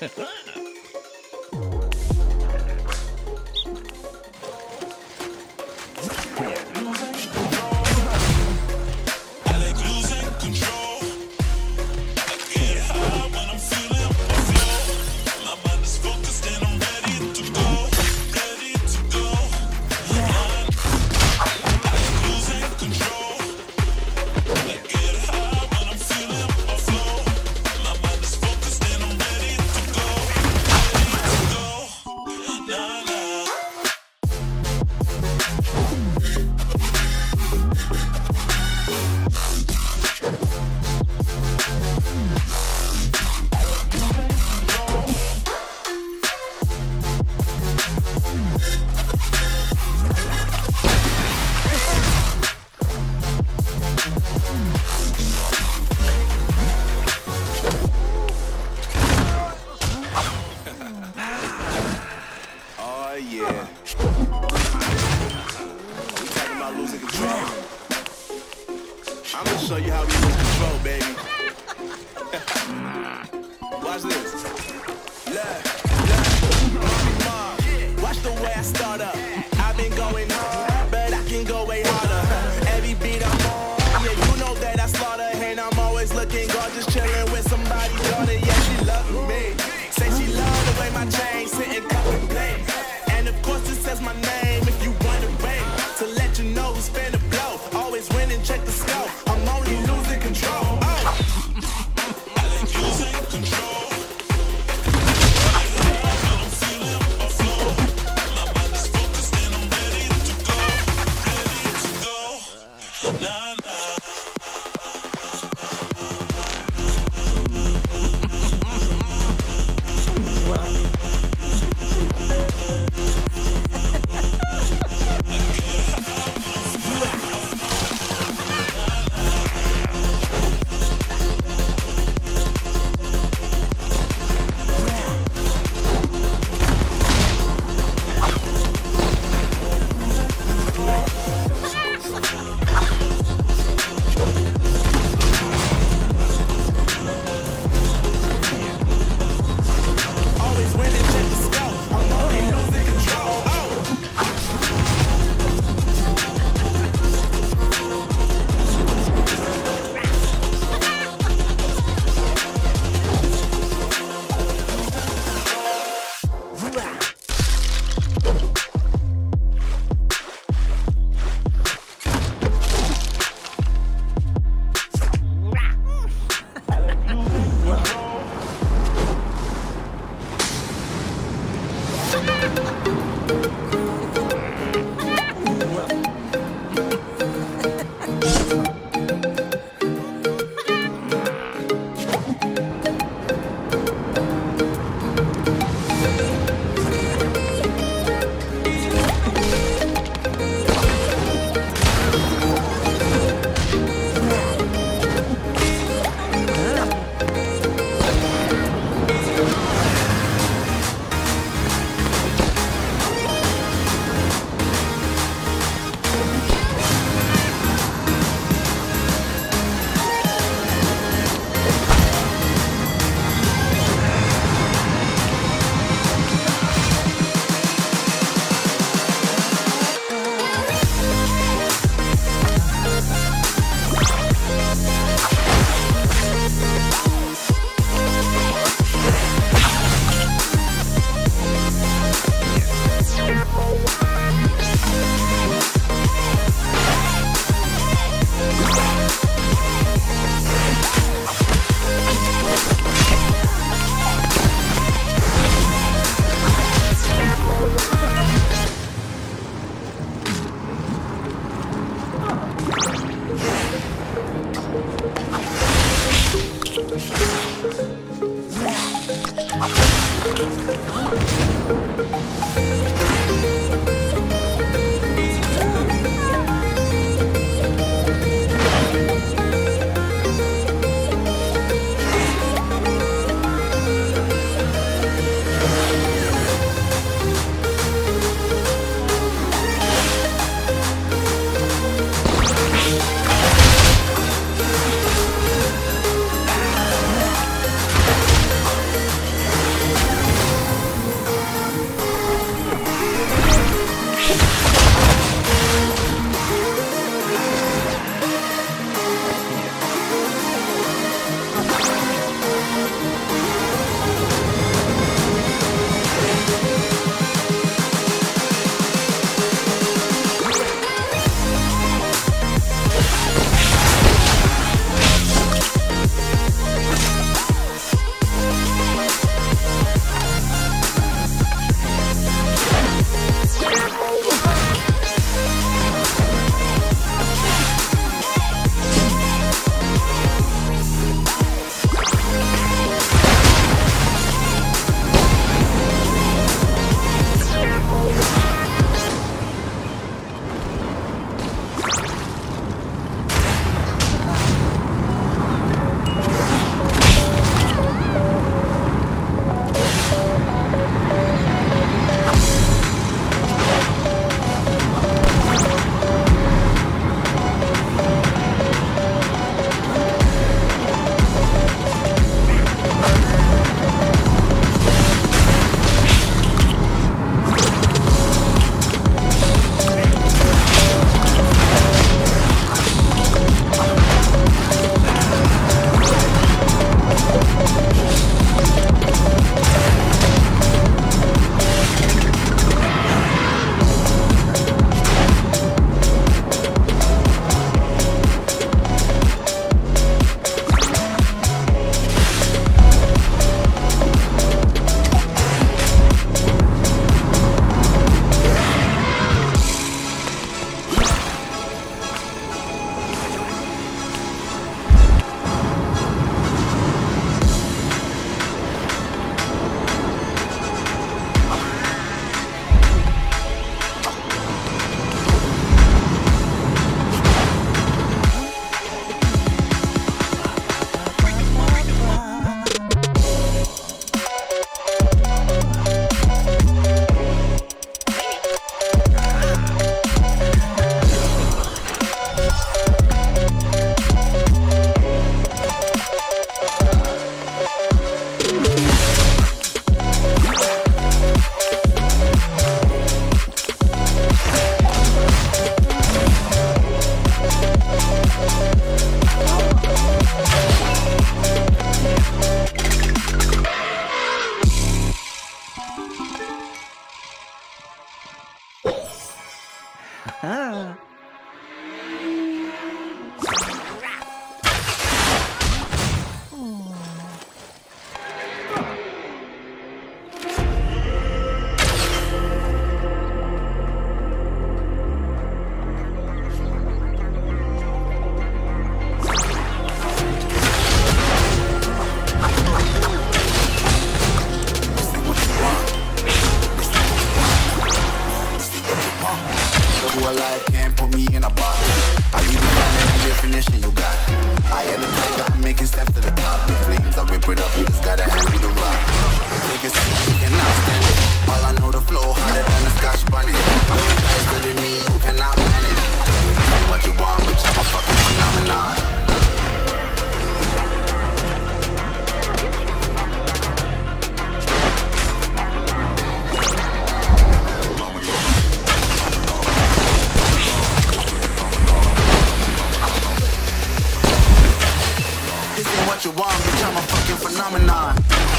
I'm gonna show you how we lose control, baby. Watch this. Look. Watch the way I start up. I've been going hard, but I can go way harder. Every beat I'm on, yeah, you know that I slaughter. And I'm always looking gorgeous, chilling with somebody's daughter. Yeah, she loves me. Say she loves the way my chain sitting cup and play. And of course it says my name if you want to ring. To let you know who's finna blow. Always win and check the scope. I'm only losing control. Losing control. put me in a box. I even find any definition you got. I am the tiger, I'm making steps to the top. The flames, I rip it up, you just gotta hand me the rock. Take a seat, you cannot stand it. All I know, the flow harder than a Scotch bunny. Faster than me, you cannot manage. Say what you want, bitch, I'm a fucking phenomenon. What you want, bitch, I'm a fucking phenomenon.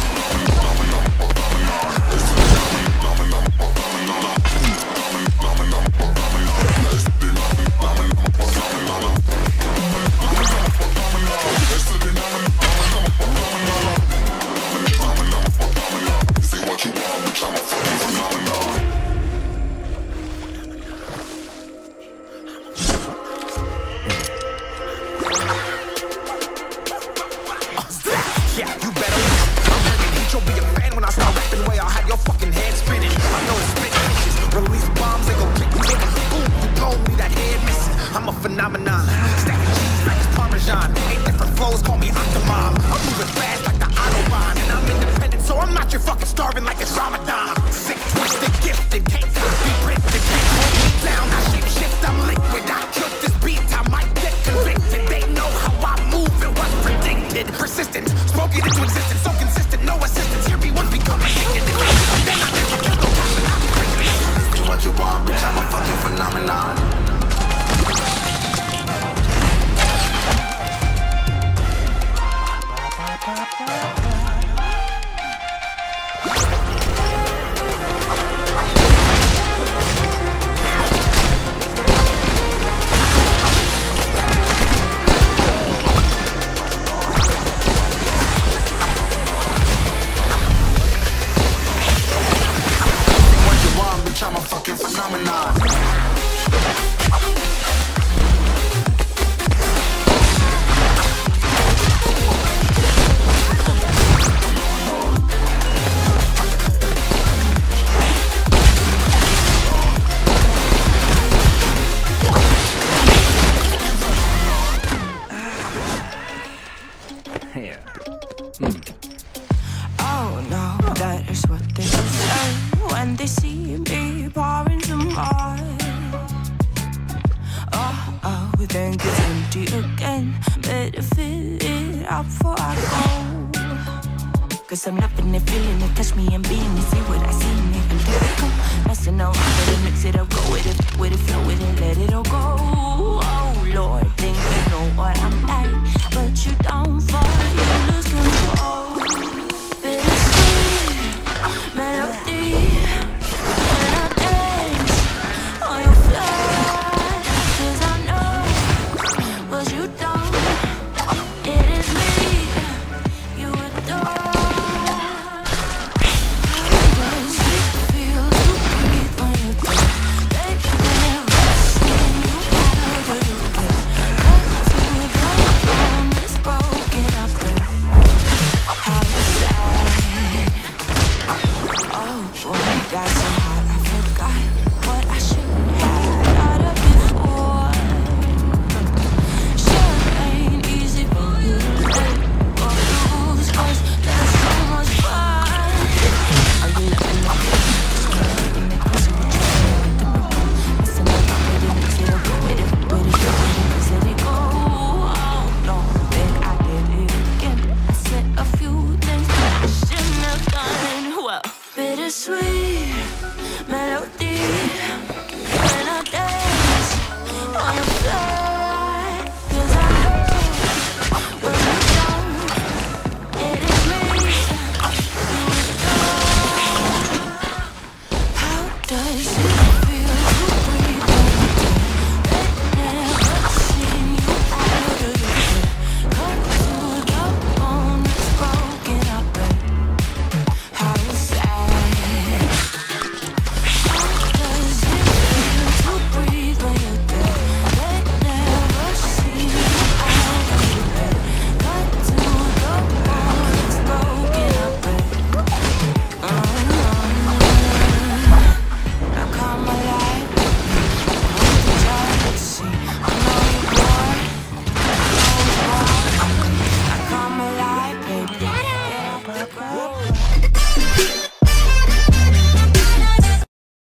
Phenomenon, stacking cheese like it's Parmesan. 8 different flows, call me Octomom. I'm moving fast like the Autobahn, and I'm independent, so I'm not your fucking starving like it's Ramadan. Sick, twisted, gifted, can't be printed, can't hold me down. I shape shift, I'm liquid. I killed this beat, I might get convicted. They know how I move, it was predicted. Persistent, spoke it into existence, so consistent, no assistance. Here we once become addicted. Then I never get no time, and I'm crazy. Do what you want, bitch, I'm a fucking phenomenon. I'm a fucking phenomenon. Here. Oh no, that is what they say when they see me pouring some wine. Oh, then gets empty again. Better fill it up before I go. Cause I'm loving it, feeling it, touch me and being it. See what I see in it, and let it go. Messing around with it, mix it up, go with it, flow with it, let it all go.